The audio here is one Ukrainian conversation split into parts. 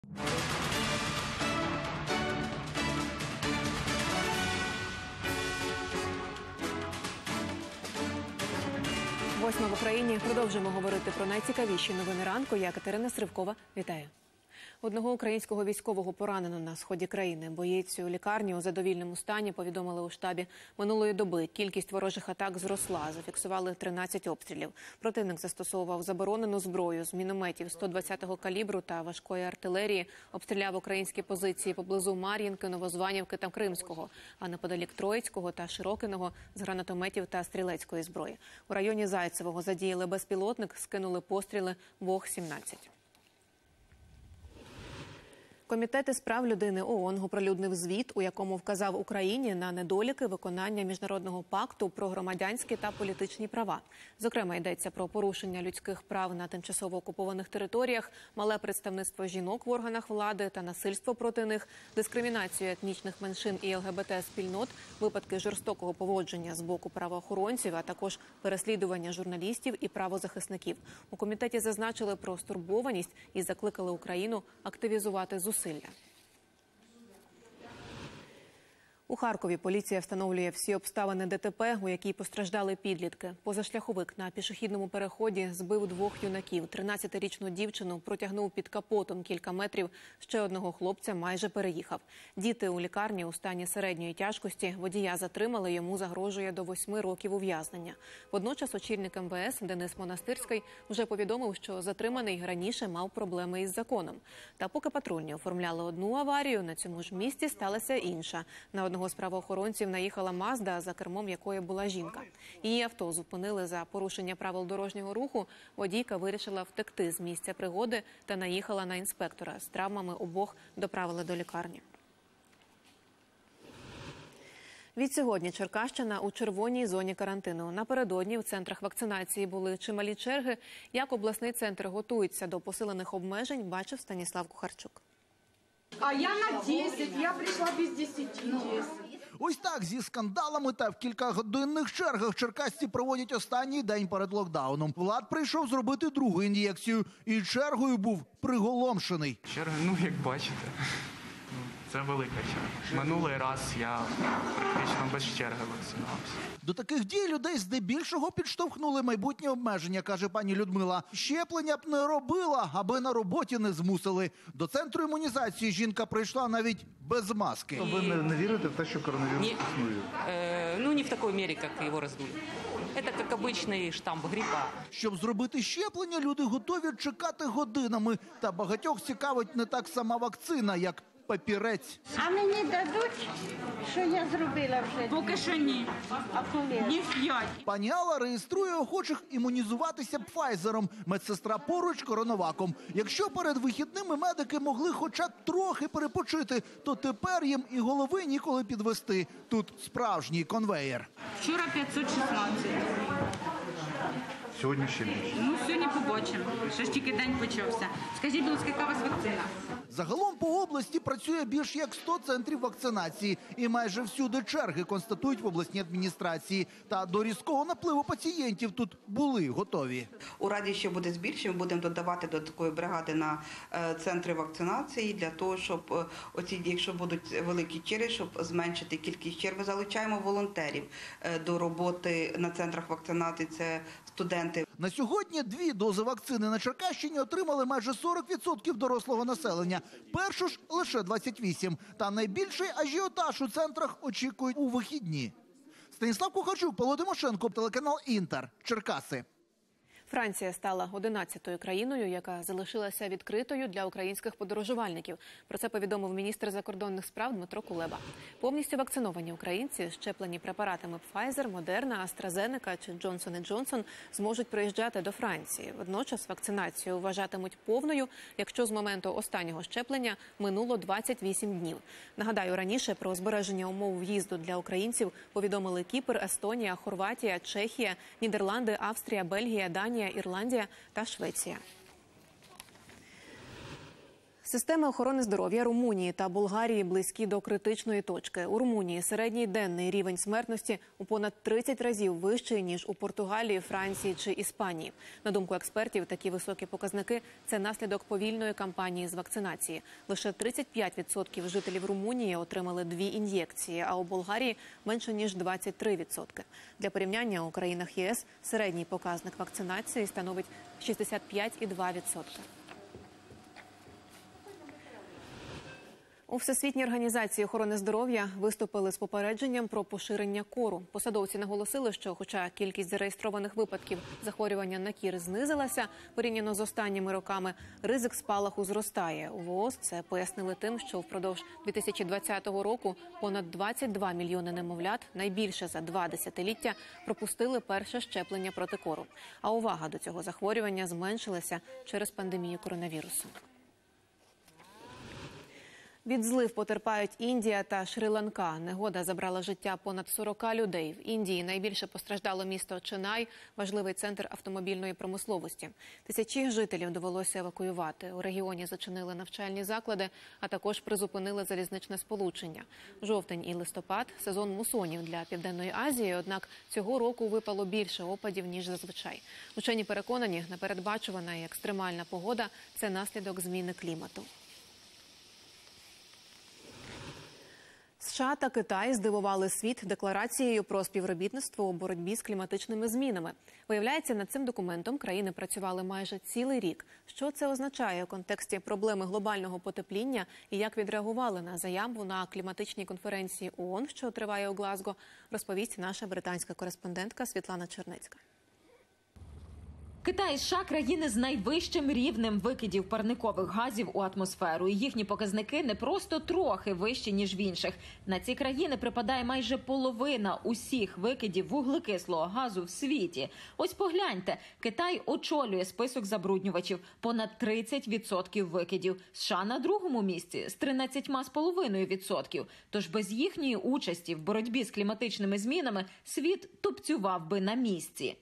Восьма в Україні. Продовжимо говорити про найцікавіші новини ранку. Я Катерина Сривкова. Вітаю. Одного українського військового поранено на сході країни. Боєць у лікарні у задовільному стані, повідомили у штабі. Минулої доби кількість ворожих атак зросла. Зафіксували 13 обстрілів. Противник застосовував заборонену зброю з мінометів 120-го калібру та важкої артилерії. Обстріляв українські позиції поблизу Мар'їнки, Новозванівки та Кримського, а неподалік Троїцького та Широкиного з гранатометів та стрілецької зброї. У районі Зайцевого задіяли безпілотник, скинули постріли ВОГ-17. Комітет із прав людини ООН оприлюднив звіт, у якому вказав Україні на недоліки виконання Міжнародного пакту про громадянські та політичні права. Зокрема, йдеться про порушення людських прав на тимчасово окупованих територіях, мале представництво жінок в органах влади та насильство проти них, дискримінацію етнічних меншин і ЛГБТ-спільнот, випадки жорстокого поводження з боку правоохоронців, а також переслідування журналістів і правозахисників. У комітеті зазначили про стурбованість і закликали Україну активізувати зусилля. У Харкові поліція встановлює всі обставини ДТП, у якій постраждали підлітки. Позашляховик на пішохідному переході збив двох юнаків. 13-річну дівчину протягнув під капотом кілька метрів, ще одного хлопця майже переїхав. Діти у лікарні у стані середньої тяжкості. Водія затримали, йому загрожує до 8 років ув'язнення. Водночас очільник МВС Денис Монастирський вже повідомив, що затриманий раніше мав проблеми із законом. Та поки патрульні оформляли одну аварію, на цьому ж місці сталася інша. На одного з правоохоронців наїхала Мазда, за кермом якої була жінка. Її авто зупинили за порушення правил дорожнього руху. Водійка вирішила втекти з місця пригоди та наїхала на інспектора. З травмами обох доправили до лікарні. Відсьогодні Черкащина у червоній зоні карантину. Напередодні в центрах вакцинації були чималі черги. Як обласний центр готується до посилених обмежень, бачив Станіслав Кухарчук. А я на 10, я прийшла без 10. Ось так зі скандалами та в кількагодинних чергах черкасці проводять останній день перед локдауном. Влад прийшов зробити другу ін'єкцію і чергою був приголомшений. Черга, як бачите, це велика черга. Минулий раз я практично без черги вакцинувався. До таких дій людей здебільшого підштовхнули майбутні обмеження, каже пані Людмила. Щеплення б не робила, аби на роботі не змусили. До центру імунізації жінка прийшла навіть без маски. Ви не вірите в те, що коронавірус існує? Не в такій мірі, як його роздули. Це як звичайний штамп грипа. Щоб зробити щеплення, люди готові чекати годинами. Та багатьох цікавить не так сама вакцина, як папірець. А мені дадуть, що я зробила вже? Поки що ні. А коли? Ні 5. Пані Алла реєструє охочих імунізуватися Пфайзером, медсестра поруч Коронаваком. Якщо перед вихідними медики могли хоча б трохи перепочити, то тепер їм і голови ніколи підвести. Тут справжній конвеєр. Вчора 516. Сьогодні ще більше. Сьогодні побачимо. Ще ж тільки день почався. Скажіть, будь ласка, яка у вас вакцина? Загалом по області працює більш як 100 центрів вакцинації. І майже всюди черги, констатують в обласній адміністрації. Та до різкого напливу пацієнтів тут були готові. У разі, що буде збільшення, будемо додавати додаткової бригади на центри вакцинації для того, щоб якщо будуть великі черги, щоб зменшити кількість черг. Ми залучаємо волонтерів до роботи на центрах вакцинації. Це студенти. На сьогодні 2 дози вакцини на Черкащині отримали майже 40% дорослого населення. Першу ж лише 28. Та найбільший ажіотаж у центрах очікують у вихідні. Станіслав Кухарчук, Павло Тимошенко, телеканал «Інтер», Черкаси. Франція стала 11-ю країною, яка залишилася відкритою для українських подорожувальників. Про це повідомив міністр закордонних справ Дмитро Кулеба. Повністю вакциновані українці, щеплені препаратами Pfizer, Moderna, AstraZeneca чи Johnson & Johnson, зможуть приїжджати до Франції. Водночас вакцинацію вважатимуть повною, якщо з моменту останнього щеплення минуло 28 днів. Нагадаю, раніше про збереження умов в'їзду для українців повідомили Кіпр, Естонія, Хорватія, Чехія, Нідерланди, Австрія, Бельгія, Данія, Ірландія та Швеція. Системи охорони здоров'я Румунії та Болгарії близькі до критичної точки. У Румунії середній денний рівень смертності у понад 30 разів вищий, ніж у Португалії, Франції чи Іспанії. На думку експертів, такі високі показники – це наслідок повільної кампанії з вакцинації. Лише 35% жителів Румунії отримали 2 ін'єкції, а у Болгарії – менше ніж 23%. Для порівняння, у країнах ЄС середній показник вакцинації становить 65,2%. У Всесвітній організації охорони здоров'я виступили з попередженням про поширення кору. Посадовці наголосили, що хоча кількість зареєстрованих випадків захворювання на кір знизилася порівняно з останніми роками, ризик спалаху зростає. У ВООЗ це пояснили тим, що впродовж 2020 року понад 22 мільйони немовлят, найбільше за 2 десятиліття, пропустили перше щеплення проти кору. А увага до цього захворювання зменшилася через пандемію коронавірусу. Від злив потерпають Індія та Шрі-Ланка. Негода забрала життя понад 40 людей. В Індії найбільше постраждало місто Ченай, важливий центр автомобільної промисловості. Тисячі жителів довелося евакуювати. У регіоні зачинили навчальні заклади, а також призупинили залізничне сполучення. Жовтень і листопад – сезон мусонів для Південної Азії, однак цього року випало більше опадів, ніж зазвичай. Учені переконані, непередбачувана і екстремальна погода – це наслідок зміни клімату. США та Китай здивували світ декларацією про співробітництво у боротьбі з кліматичними змінами. Виявляється, над цим документом країни працювали майже цілий рік. Що це означає у контексті проблеми глобального потепління і як відреагували на заяву на кліматичній конференції ООН, що триває у Глазго, розповість наша британська кореспондентка Світлана Чернецька. Китай і США – країни з найвищим рівнем викидів парникових газів у атмосферу. І їхні показники не просто трохи вищі, ніж в інших. На ці країни припадає майже половина усіх викидів вуглекислого газу в світі. Ось погляньте, Китай очолює список забруднювачів – понад 30% викидів. США на другому місці з 13,5%. Тож без їхньої участі в боротьбі з кліматичними змінами світ тупцював би на місці.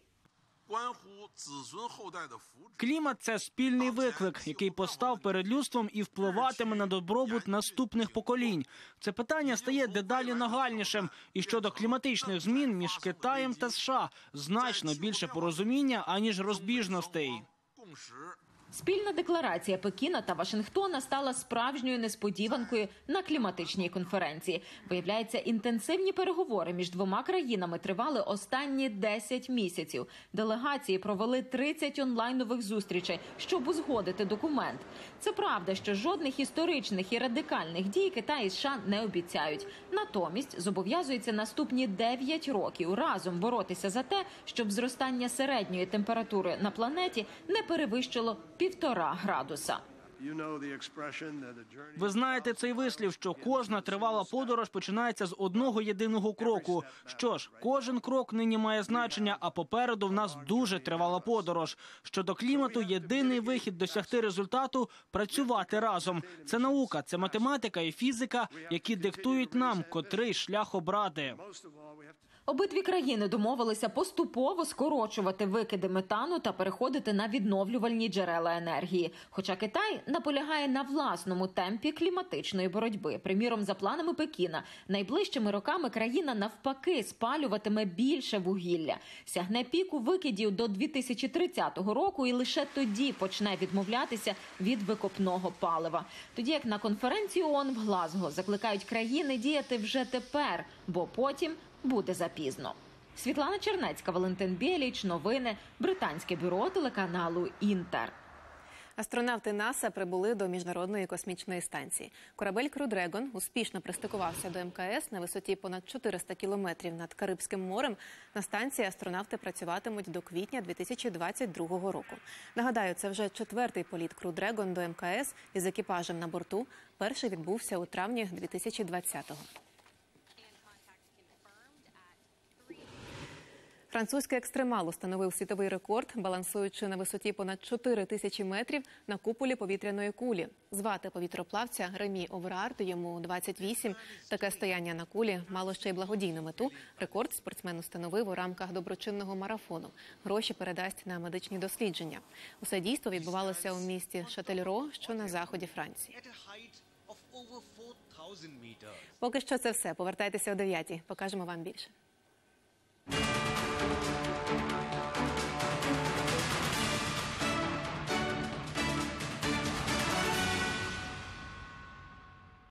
Клімат – це спільний виклик, який постав перед людством і впливатиме на добробут наступних поколінь. Це питання стає дедалі нагальнішим. І щодо кліматичних змін між Китаєм та США значно більше порозуміння, аніж розбіжностей. Спільна декларація Пекіна та Вашингтона стала справжньою несподіванкою на кліматичній конференції. Виявляється, інтенсивні переговори між двома країнами тривали останні 10 місяців. Делегації провели 30 онлайнових зустрічей, щоб узгодити документ. Це правда, що жодних історичних і радикальних дій Китай і США не обіцяють. Натомість зобов'язуються наступні 9 років разом боротися за те, щоб зростання середньої температури на планеті не перевищило 1,5 градуса. Ви знаєте цей вислів, що кожна тривала подорож починається з одного єдиного кроку. Що ж, кожен крок нині має значення, а попереду в нас дуже тривала подорож. Щодо клімату, єдиний вихід досягти результату – працювати разом. Це наука, це математика і фізика, які диктують нам, котрий шлях обрати. Обидві країни домовилися поступово скорочувати викиди метану та переходити на відновлювальні джерела енергії. Хоча Китай наполягає на власному темпі кліматичної боротьби. Приміром, за планами Пекіна, найближчими роками країна навпаки спалюватиме більше вугілля. Сягне піку викидів до 2030 року і лише тоді почне відмовлятися від викопного палива. Тоді як на конференції ООН в Глазго закликають країни діяти вже тепер, бо потім буде запізно. Світлана Чернецька, Валентин Біліч, новини, британське бюро телеканалу «Інтер». Астронавти НАСА прибули до Міжнародної космічної станції. Корабель Crew Dragon успішно пристикувався до МКС на висоті понад 400 кілометрів над Карибським морем. На станції астронавти працюватимуть до квітня 2022 року. Нагадаю, це вже 4-й політ Crew Dragon до МКС із екіпажем на борту. Перший відбувся у травні 2020-го. Французький екстремал установив світовий рекорд, балансуючи на висоті понад 4000 метрів на куполі повітряної кулі. Звати повітроплавця Ремі Оврард, йому 28. Таке стояння на кулі мало ще й благодійну мету. Рекорд спортсмен установив у рамках доброчинного марафону. Гроші передасть на медичні дослідження. Усе дійство відбувалося у місті Шательро, що на заході Франції. Поки що це все. Повертайтеся о 9-й. Покажемо вам більше.